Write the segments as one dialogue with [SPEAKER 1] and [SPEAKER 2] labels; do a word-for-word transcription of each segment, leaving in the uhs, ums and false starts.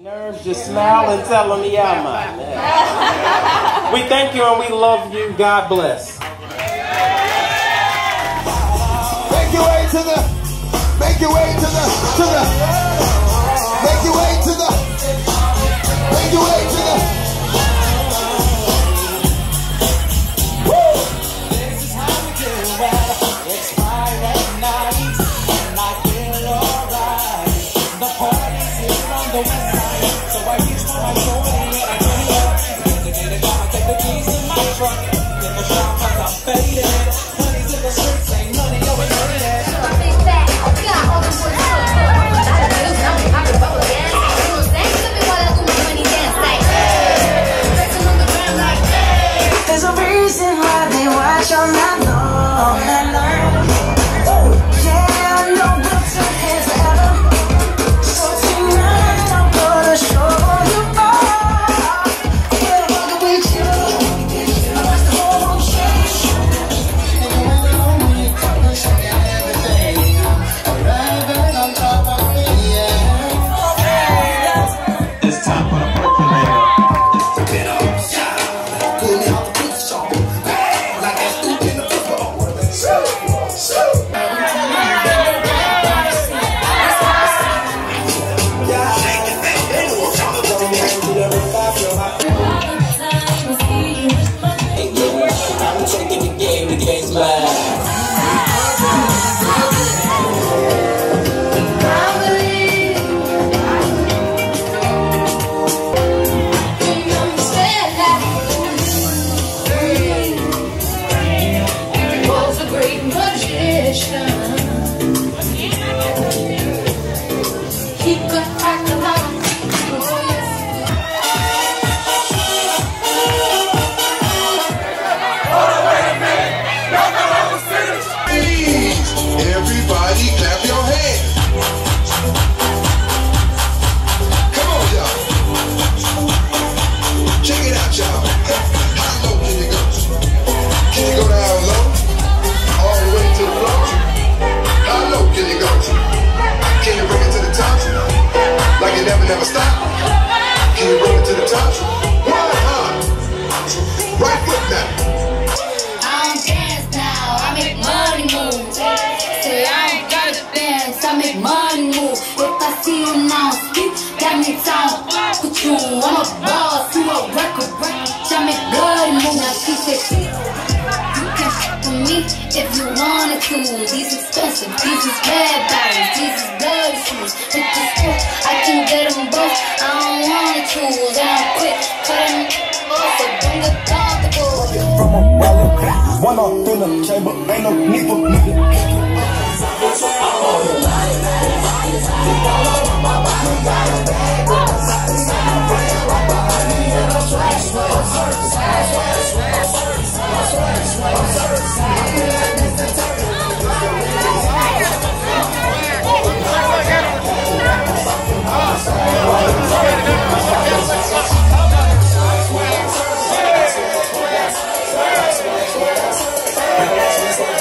[SPEAKER 1] Nerves, just smile and tell them yeah, man. We thank you and we love you. God bless.
[SPEAKER 2] Make your way to the, make your way to the, to the, make your way to the, make your way to the. Woo! This is how we do it. It's Friday night and I feel alright. The party's here on the west side, so I reach for my shorty and I turn it up. Indicated, I'ma take the keys to my truck. In the shop, cause I'm faded. Honey's in the streets, ain't money over there. There's a reason why they watch all night long, night long. Yeah, I know we'll turn heads forever. So tonight I'm gonna show you all. Yeah, I'm walking with you. I watch the whole world change. And when we're alone, you come and show me everything. Alright, baby, on top of me, yeah. It's time for the percolator. It's a bit of shot. Good out the big song. Like that stupid in the football. Shoot, shoot. I'm taking the game, the game's mine. Everybody clap your hands. Come on, y'all. Check it out, y'all. How low can you go? Can you go down low? All the way to the floor? How low can you go? Can you bring it to the top? Like you never, never stop? Can you bring it to the top? One hard. Right foot now. I make money move. If I see you now speak, that means I'm with you. I'm a boss, you a record record. I make good move. Now she said, you can shop with me if you wanted to. These expensive, these is red bottoms, these is bloody shoes. With this too, I can get them both. I don't want to choose. And I'm quick, cutting off, so don't get comfortable. From a wallet, one off in the chamber, ain't no need for me.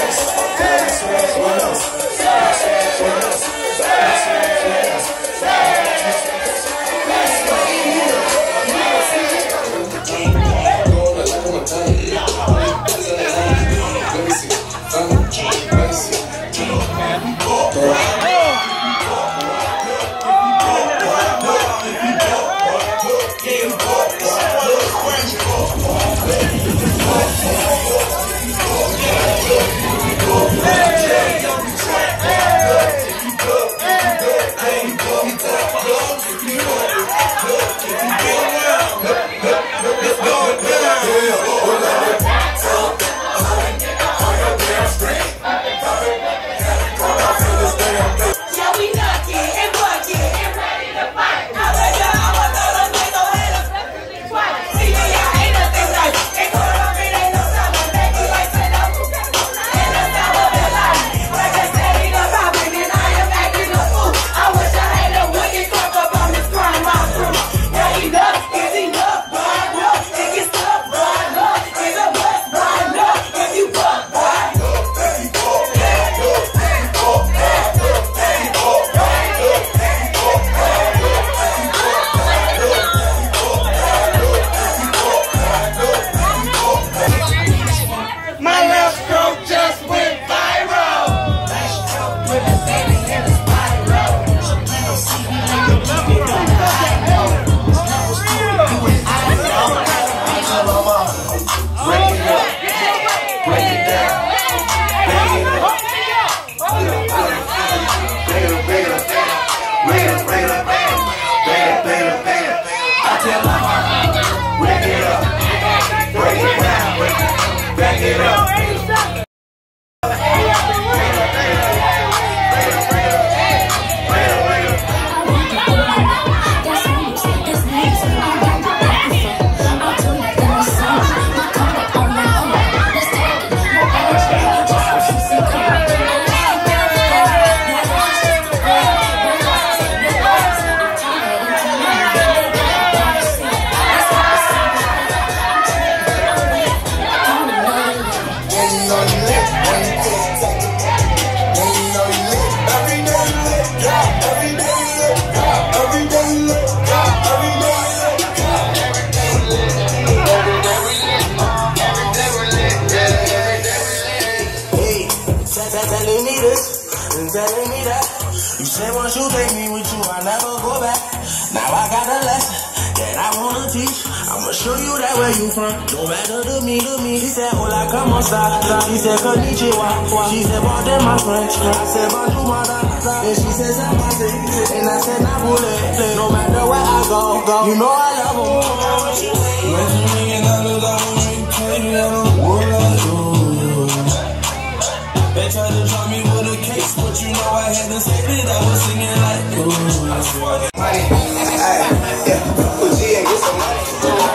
[SPEAKER 3] Yeah. said once you take me with you, I never go back. Now I got a lesson that I wanna teach. I'ma show you that where you from. No matter to me, to me. She said, hola, como esta? She said, konnichiwa. She said, pardon my French. I said, bonjour, madame. And she said, Samase. And I said, Nabule. No matter where I go, go. You know I love her. They tried to drop me with a case, but you know I had to say that I was singing like ooh. I swear that money, yeah, O G and get some money.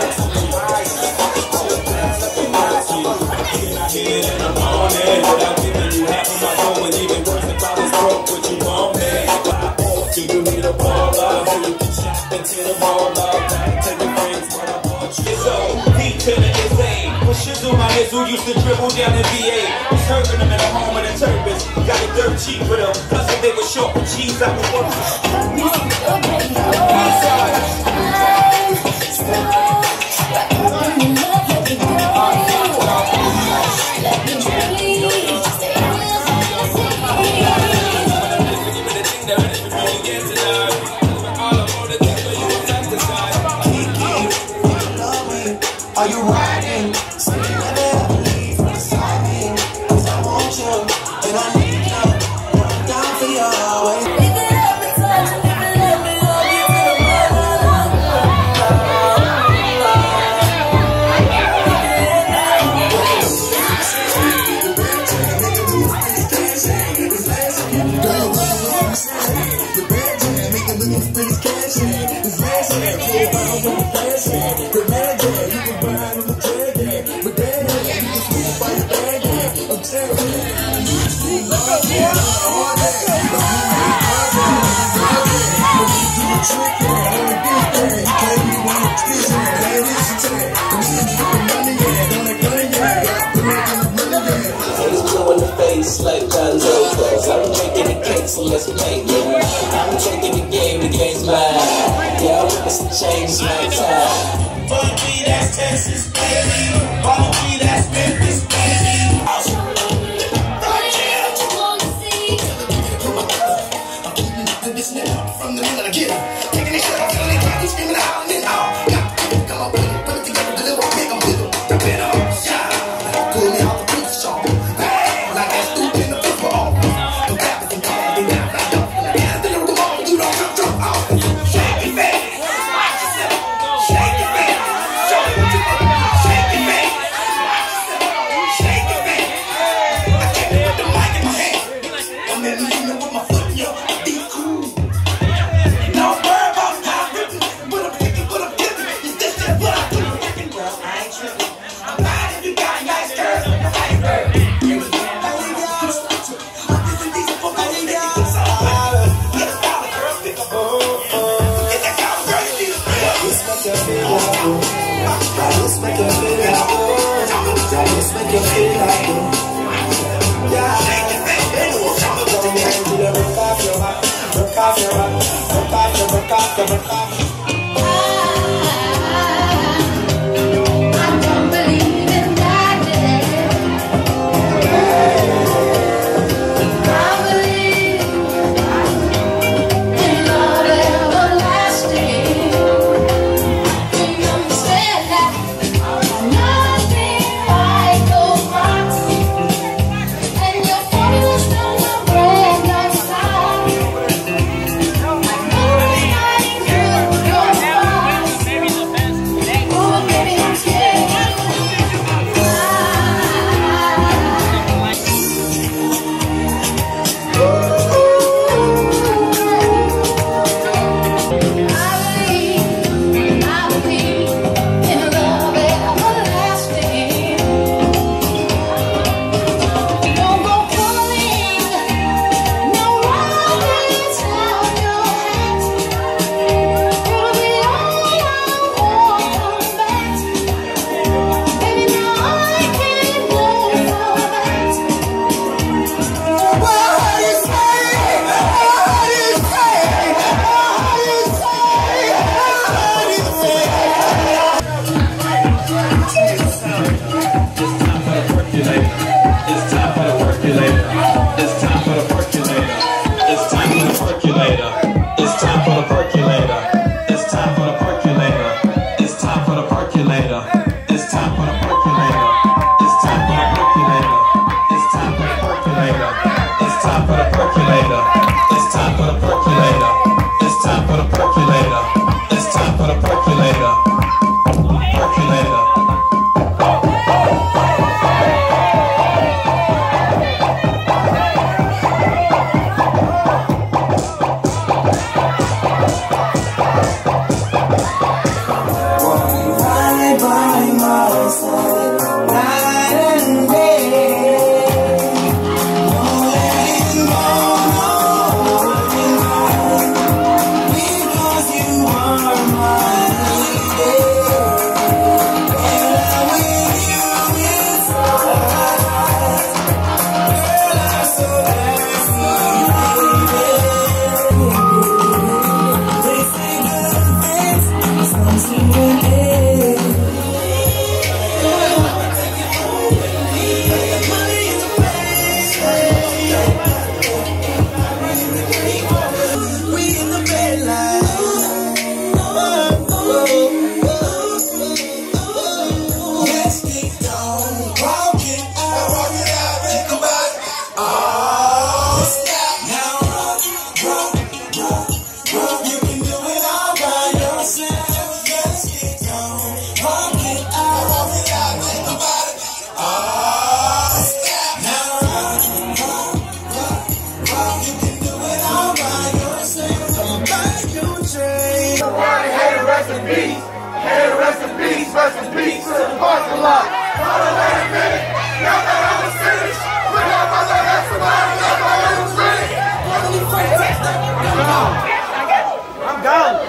[SPEAKER 3] In the morning, without giving you half of my dough, and even worse if I was broke, but you want me. You give me the ball up, so you can shop until the ball up. Take your friends, but I want you. So, deep to the S A. With Shizzle, my Hizzle used to dribble down the V A. Was serving them in the home of the turbans. Got it dirt cheap with them. Plus, if they were short with cheese, I was working. Are you riding? So you never leave from beside me. Cause I want you, and I need you. I'm down for you always. Leave it up and touch it, leave it up and love you to the like John Zoltos. I'm drinking the cake, so let's play it. I'm taking the game, the game's mine. Yeah, I'm gonna change my time. Bummy B, that's Texas, baby. Bummy B, that's Memphis, baby. From the middle of the kid, taking this shit off, feeling it, can't be screaming out and then out. Come on, put it, put it together, deliver, make them wiggle. Rip it up, shout. Pull me out the pizza shop. Like that stupid in the football. No cap it, no cap it, now I don't. Yeah, deliver them all, you don't jump, jump out. Shake it, baby. Watch yourself. Shake it, baby. Show me what you want. Shake it, baby. Watch yourself. Shake it, baby. I can't put the mic in my hand. I'm in the evening with my foot, yo. Be cool. Don't worry about how I'm ripping. What I'm picking, what I'm giving. Is this just what I do? Girl, I ain't tripping. I'm fine if you got nice girls. Nice girls. You was doing how we got. I'm giving these for my lady. Get a dollar, girl. Pick up. Get that dollar, girl. You need a bill. This make you feel like you. This make you feel like you. This make you feel like you. Yeah. Shake it, baby. Work off your back. Work off your back. Work off your, work off your, work off your.
[SPEAKER 2] I don't believe in that today. I believe in love everlasting. Do you understand that? Nothing like those rocks. And your formula's still my brand outside. Like moonlight through
[SPEAKER 4] rest in peace to the parking lot. Hold on, wait a minute. Now that I was finished, when my mother had somebody else, I was ready. I'm gone. I'm gone.